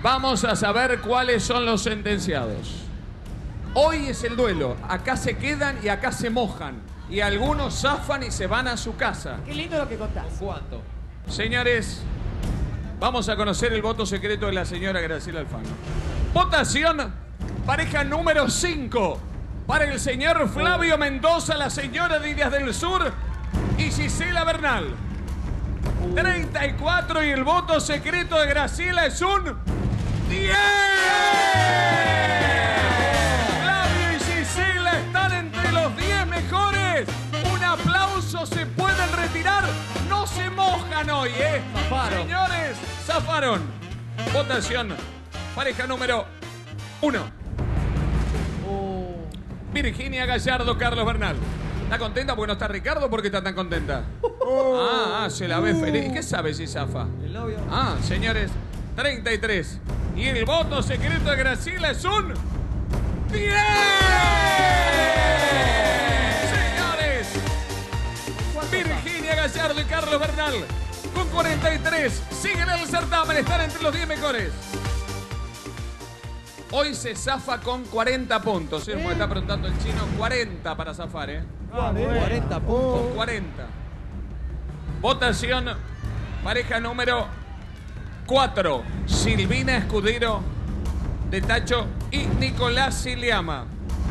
Vamos a saber cuáles son los sentenciados. Hoy es el duelo. Acá se quedan y acá se mojan. Y algunos zafan y se van a su casa. Qué lindo lo que contás. ¿Cuánto? Señores, vamos a conocer el voto secreto de la señora Graciela Alfano. Votación, pareja número 5. Para el señor Flavio Mendoza, la señora de Ideas del Sur y Gisela Bernal. 34 y el voto secreto de Graciela es un 10. Flavio y Gisela están entre los 10 mejores. Un aplauso, se pueden retirar. No se mojan hoy, ¿eh? Zafaron. Señores, zafaron. Votación, pareja número 1. Virginia Gallardo, Carlos Bernal. ¿Está contenta porque no está Ricardo? ¿Por qué está tan contenta? Se la ve feliz. ¿Qué sabe si zafa? El novio. Señores, 33. Y el voto secreto de Graciela es un 10. Señores, Virginia Gallardo y Carlos Bernal con 43 siguen el certamen, están entre los 10 mejores. Hoy se zafa con 40 puntos. ¿Sí? Como está preguntando el chino, 40 para zafar, ¿eh? 40 puntos. Con 40. Votación, pareja número 4. Silvina Escudero de Tacho y Nicolás Siliama.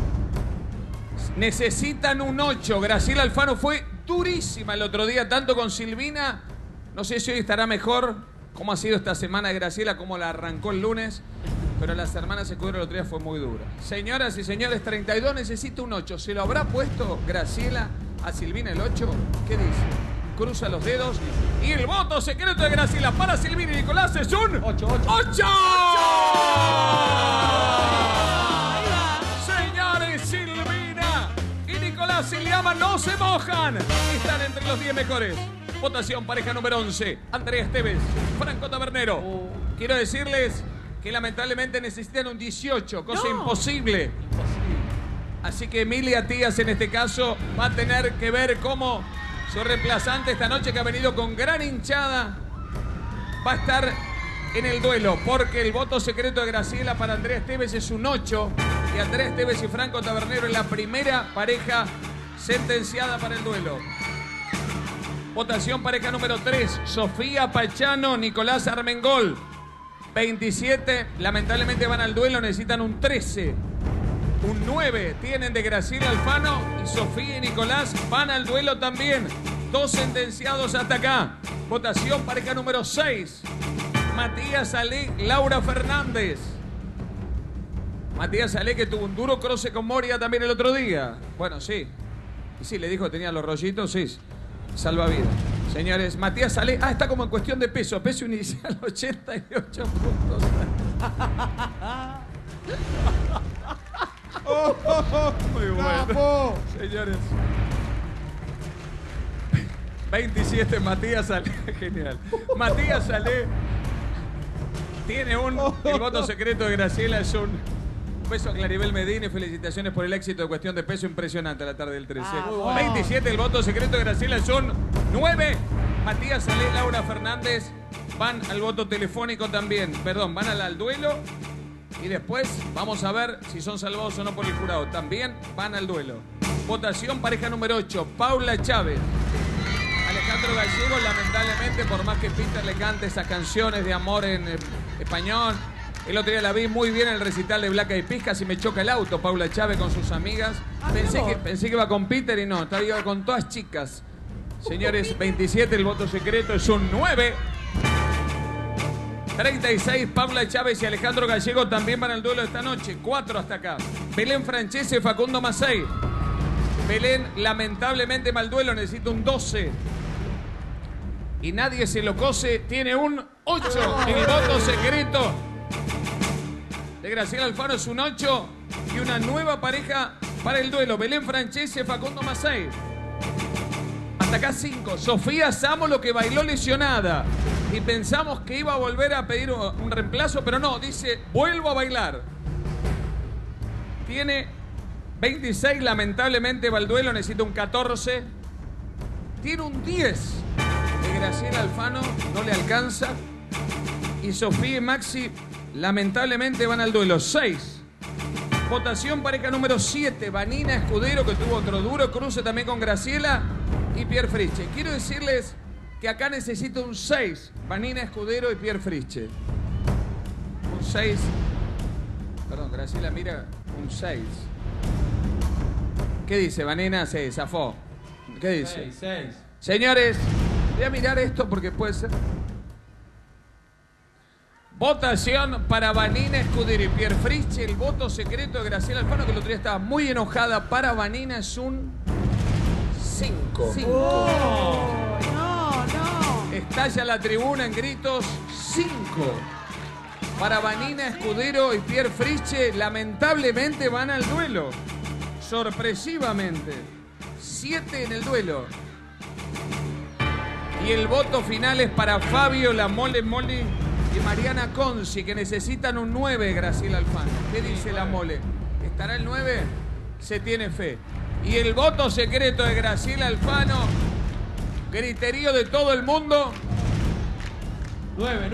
Necesitan un 8. Graciela Alfano fue durísima el otro día, tanto con Silvina. No sé si hoy estará mejor. ¿Cómo ha sido esta semana de Graciela? ¿Cómo la arrancó el lunes? Pero las hermanas Escudero el otro día fue muy dura. Señoras y señores, 32 necesita un 8. ¿Se lo habrá puesto Graciela a Silvina el 8? ¿Qué dice? Cruza los dedos. Y el voto secreto de Graciela para Silvina y Nicolás es un 8. Señores, Silvina y Nicolás Siliama no se mojan. Están entre los 10 mejores. Votación, pareja número 11. Andrea Esteves, Franco Tabernero. Quiero decirles que lamentablemente necesitan un 18, cosa imposible. Así que Emilia Tías en este caso va a tener que ver cómo su reemplazante esta noche, que ha venido con gran hinchada, va a estar en el duelo, porque el voto secreto de Graciela para Andrea Esteves es un 8 y Andrea Esteves y Franco Tabernero es la primera pareja sentenciada para el duelo. Votación, pareja número 3, Sofía Pachano, Nicolás Armengol. 27, lamentablemente van al duelo, necesitan un 13. Un 9 tienen de Graciela Alfano y Sofía y Nicolás van al duelo también. 2 sentenciados hasta acá. Votación, pareja número 6. Matías Ale, Laura Fernández. Matías Ale, que tuvo un duro cruce con Moria también el otro día. Bueno, sí. Y sí, le dijo que tenía los rollitos, sí. Salvavidas. Señores, Matías Ale, está como en cuestión de peso. Peso inicial 88 puntos. Muy bueno. Señores. 27, Matías Ale. Genial. Matías Ale tiene el voto secreto de Graciela es un beso a Claribel Medina y felicitaciones por el éxito de cuestión de peso impresionante a la tarde del 13. 27, el voto secreto de Graciela son 9. Matías Ale, Laura Fernández van al voto telefónico también. Perdón, van al duelo y después vamos a ver si son salvados o no por el jurado. También van al duelo. Votación, pareja número 8, Paula Chávez. Alejandro Gallego, lamentablemente, por más que Peter le cante esas canciones de amor en español. El otro día la vi muy bien en el recital de Black Eyed Peas, casi me choca el auto, Paula Chávez con sus amigas. Pensé que iba con Peter y no, estaba con todas chicas. Señores, 27, el voto secreto es un 9. 36, Paula Chávez y Alejandro Gallego también van al duelo esta noche. 4 hasta acá. Belén Francese, Facundo Macei. Belén, lamentablemente, mal duelo, necesita un 12. Y nadie se lo cose, tiene un 8. El voto secreto de Graciela Alfano es un 8 y una nueva pareja para el duelo. Belén Francese, Facundo Macei. Hasta acá 5. Sofía Sámolo, que bailó lesionada. Y pensamos que iba a volver a pedir un reemplazo, pero no, dice, vuelvo a bailar. Tiene 26, lamentablemente va al duelo, necesita un 14. Tiene un 10 de Graciela Alfano, no le alcanza. Y Sofía y Maxi lamentablemente van al duelo. 6. Votación pareja número 7. Vanina Escudero, que tuvo otro duro cruce también con Graciela y Pierre Fritzsche. Quiero decirles que acá necesito un 6. Vanina Escudero y Pierre Fritzsche. Un 6. Perdón, Graciela, mira, un 6. ¿Qué dice? Vanina se zafó. ¿Qué dice? 6. Señores, voy a mirar esto porque puede ser. Votación para Vanina Escudero y Pierre Fritzsche. El voto secreto de Graciela Alfano, que el otro día estaba muy enojada. Para Vanina es un 5. No. Estalla la tribuna en gritos. 5. Para Vanina Escudero y Pierre Fritzsche, lamentablemente van al duelo. Sorpresivamente. 7 en el duelo. Y el voto final es para Fabio La Mole Mole y Mariana Conci, que necesitan un 9, Graciela Alfano. ¿Qué dice La Mole? ¿Estará el 9? Se tiene fe. Y el voto secreto de Graciela Alfano, griterío de todo el mundo. 9.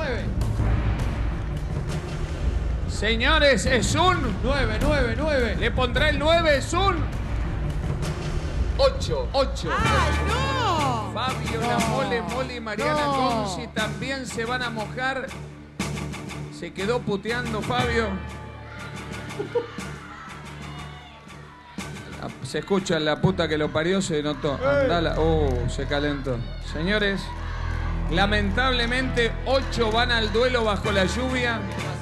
Señores, es un... 9. Le pondrá el 9, es un... 8. ¡Ay, no! Fabio La Mole Mole y Mariana Conci también se van a mojar. Se quedó puteando Fabio. Se escucha la puta que lo parió, se notó. Andala. Se calentó. Señores, lamentablemente 8 van al duelo bajo la lluvia.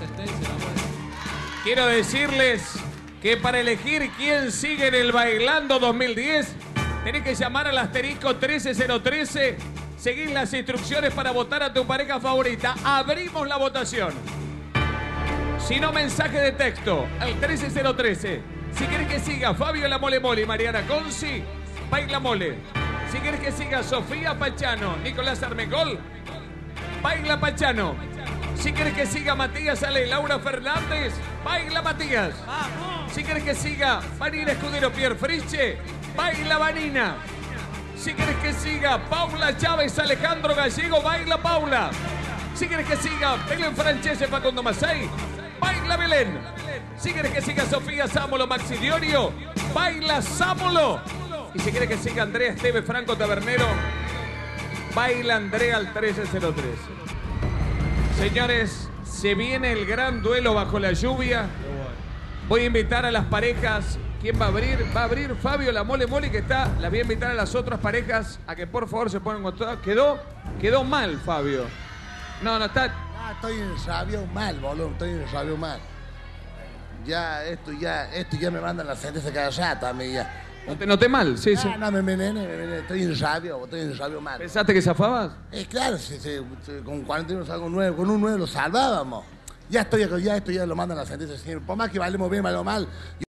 Quiero decirles que para elegir quién sigue en el Bailando 2010, tenés que llamar al asterisco 13013, seguir las instrucciones para votar a tu pareja favorita. Abrimos la votación. Si no, mensaje de texto al 13013. Si querés que siga Fabio La Mole Mole y Mariana Conci, Baila Mole. Si querés que siga Sofía Pachano, Nicolás Armengol, Baila Pachano. Si querés que siga Matías Ale, Laura Fernández, Baila Matías. Si querés que siga Vanina Escudero, Pierre Fritzsche, Baila Vanina. Si querés que siga Paula Chávez, Alejandro Gallego, Baila Paula. Si querés que siga Belén Francese, Facundo Masay, Baila Belén. Si querés que siga Sofía Sámolo, Maxi Diorio, Baila Sámolo. Y si querés que siga Andrea Esteve, Franco Tabernero, Baila Andrea al 13013. Señores, se viene el gran duelo bajo la lluvia. Voy a invitar a las parejas. ¿Quién va a abrir? Va a abrir Fabio La Mole Mole, que está. Las voy a invitar a las otras parejas a que por favor se pongan con todo. Quedó mal, Fabio. No está. Estoy en rabio mal, boludo. Estoy en rabio mal. Esto ya me mandan la sentencia cada rato a mí ya. ¿No te noté mal? Sí. No, me envenené. Estoy en rabio mal. ¿Pensaste que zafabas? Claro, con 41 salgo 9, con un 9 lo salvábamos. Esto ya lo mandan la sentencia. Por más que valemos bien, valemos mal.